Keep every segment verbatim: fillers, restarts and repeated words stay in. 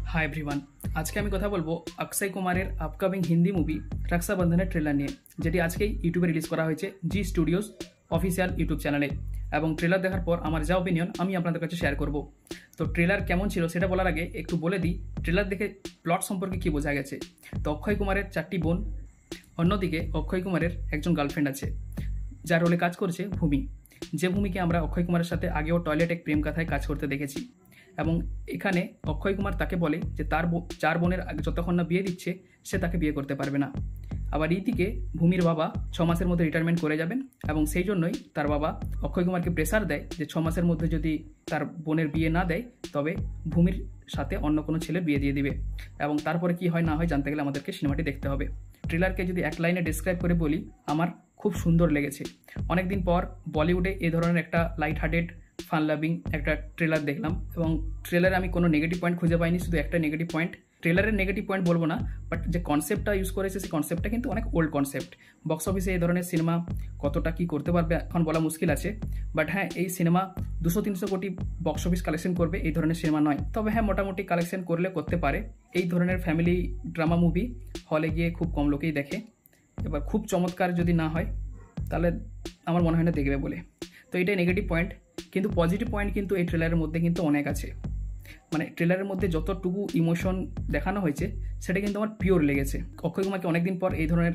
Hi everyone, आज के আমি কথা বলবো অক্ষয় কুমারের আপকামিং হিন্দি মুভি রক্ষাবন্ধনের ট্রেলার নিয়ে, যেটি আজকেই ইউটিউবে রিলিজ করা হয়েছে জি স্টুডিওস অফিসিয়াল ইউটিউব চ্যানেলে। এবং ট্রেলার দেখার পর আমার যা অপিনিয়ন আমি আপনাদের কাছে শেয়ার করব। তো ট্রেলার কেমন ছিল সেটা বলার আগে একটু বলে দিই ট্রেলার দেখে প্লট সম্পর্কে কী বোঝা গেছে। তো অক্ষয় কুমারের চারটি বোন, অন্যদিকে অক্ষয় কুমারের একজন গার্লফ্রেন্ড আছে যার রোলে কাজ করছে ভূমি, যে ভূমিকে আমরা অক্ষয় কুমারের সাথে আগেও টয়লেট এক প্রেম কাথায় কাজ করতে দেখেছি। এবং এখানে অক্ষয় কুমার তাকে বলে যে তার চার বোনের যতক্ষণ না বিয়ে দিচ্ছে সে তাকে বিয়ে করতে পারবে না। আবার এইদিকে ভূমির বাবা ছ মাসের মধ্যে রিটায়ারমেন্ট করে যাবেন এবং সেই জন্যই তার বাবা অক্ষয় কুমারকে প্রেসার দেয় যে ছ মাসের মধ্যে যদি তার বোনের বিয়ে না দেয় তবে ভূমির সাথে অন্য কোনো ছেলে বিয়ে দিয়ে দিবে। এবং তারপরে কি হয় না হয় জানতে গেলে আমাদেরকে সিনেমাটি দেখতে হবে। ট্রেলারকে যদি এক লাইনে ডিসক্রাইব করে বলি, আমার খুব সুন্দর লেগেছে। অনেকদিন পর বলিউডে এ ধরনের একটা লাইট হার্টেড ফান লাভিং একটা ট্রেলার দেখলাম এবং ট্রেলারে আমি কোনো নেগেটিভ পয়েন্ট খুঁজে পাইনি, শুধু একটা নেগেটিভ পয়েন্ট। ট্রেলারের নেগেটিভ পয়েন্ট বলবো না, বাট যে কনসেপ্টটা ইউজ করেছে সেই কনসেপ্টটা কিন্তু অনেক ওল্ড কনসেপ্ট। বক্স অফিসে এই ধরনের সিনেমা কতটা কী করতে পারবে এখন বলা মুশকিল আছে, বাট হ্যাঁ এই সিনেমা দুশো তিনশো কোটি বক্স অফিস কালেকশন করবে এই ধরনের সিনেমা নয়। তবে হ্যাঁ মোটামুটি কালেকশন করলে করতে পারে। এই ধরনের ফ্যামিলি ড্রামা মুভি হলে গিয়ে খুব কম লোকেই দেখে। এবার খুব চমৎকার যদি না হয় তাহলে আমার মনে হয় না দেখবে বলে। তো এটাই নেগেটিভ পয়েন্ট, কিন্তু পজিটিভ পয়েন্ট কিন্তু এই ট্রেলারের মধ্যে কিন্তু অনেক আছে। মানে ট্রেলারের মধ্যে যতটুকু ইমোশন দেখানো হয়েছে সেটা কিন্তু আমার পিওর লেগেছে। অক্ষয় কুমারকে অনেকদিন পর এই ধরনের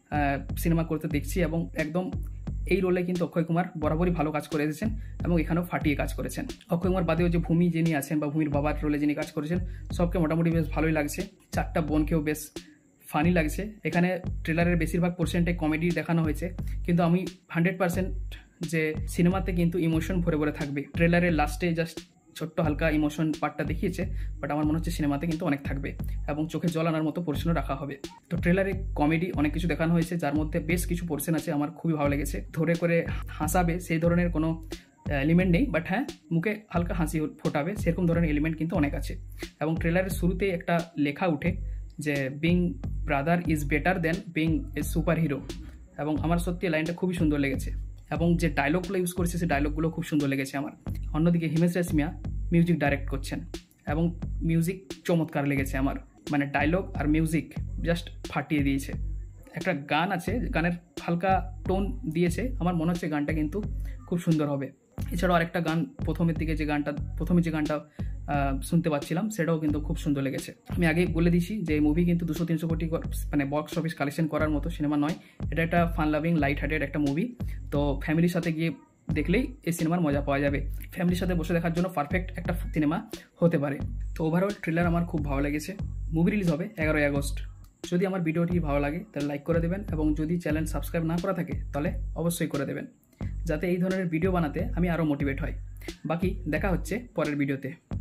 সিনেমা করতে দেখছি এবং একদম এই রোলে কিন্তু অক্ষয় কুমার বরাবরই ভালো কাজ করে এসেছেন এবং এখানেও ফাটিয়ে কাজ করেছেন। অক্ষয় কুমার বাদেও যে ভূমি যিনি আছেন বা ভূমির বাবার রোলে যিনি কাজ করেছেন সবকে মোটামুটি বেশ ভালোই লাগছে। চারটা বোনকেও বেশ ফানি লাগছে। এখানে ট্রেলারের বেশিরভাগ পোর্শনটাই কমেডি দেখানো হয়েছে, কিন্তু আমি হান্ড্রেড পার্সেন্ট যে সিনেমাতে কিন্তু ইমোশন ভরে ভরে থাকবে। ট্রেলারের লাস্টে জাস্ট ছোট্ট হালকা ইমোশন পার্টটা দেখিয়েছে, বাট আমার মনে হচ্ছে সিনেমাতে কিন্তু অনেক থাকবে এবং চোখে জল আনার মতো পোর্শনও রাখা হবে। তো ট্রেলারে কমেডি অনেক কিছু দেখানো হয়েছে, যার মধ্যে বেশ কিছু পোর্শন আছে আমার খুবই ভালো লেগেছে। ধরে করে হাসাবে সেই ধরনের কোনো এলিমেন্ট নেই, বাট হ্যাঁ মুখে হালকা হাসি ফোটাবে সেরকম ধরনের এলিমেন্ট কিন্তু অনেক আছে। এবং ট্রেলারের শুরুতে একটা লেখা উঠে যে being brother is better than being a superhero, এবং আমার সত্যি লাইনটা খুবই সুন্দর লেগেছে। এবং যে ডায়লগগুলো ইউজ করেছে সেই ডায়লগগুলো খুব সুন্দর লেগেছে আমার। অন্যদিকে হিমেশ রেশমিয়া মিউজিক ডাইরেক্ট করছেন এবং মিউজিক চমৎকার লেগেছে আমার। মানে ডায়লগ আর মিউজিক জাস্ট ফাটিয়ে দিয়েছে। একটা গান আছে, গানের হালকা টোন দিয়েছে, আমার মনে হচ্ছে গানটা কিন্তু খুব সুন্দর হবে। এছাড়াও আরেকটা গান প্রথমের দিকে যে গানটা প্রথমে যে গানটা শুনতে পাচ্ছিলাম সেটাও কিন্তু খুব সুন্দর লেগেছে। আমি আগেই বলে দিচ্ছি যে এই মুভি কিন্তু দুশো তিনশো কোটি মানে বক্স অফিস কালেকশন করার মতো সিনেমা নয়। এটা একটা ফান লাভিং লাইট হার্টেড একটা মুভি। তো ফ্যামিলির সাথে গিয়ে দেখলেই এই সিনেমার মজা পাওয়া যাবে। ফ্যামিলির সাথে বসে দেখার জন্য পারফেক্ট একটা সিনেমা হতে পারে। তো ওভারঅল ট্রেলার আমার খুব ভালো লেগেছে। মুভি রিলিজ হবে এগারোই আগস্ট। যদি আমার ভিডিওটি ভালো লাগে তাহলে লাইক করে দেবেন এবং যদি চ্যানেল সাবস্ক্রাইব না করা থাকে তাহলে অবশ্যই করে দেবেন, যাতে এই ধরনের ভিডিও বানাতে আমি আরও মোটিভেট হই। বাকি দেখা হচ্ছে পরের ভিডিওতে।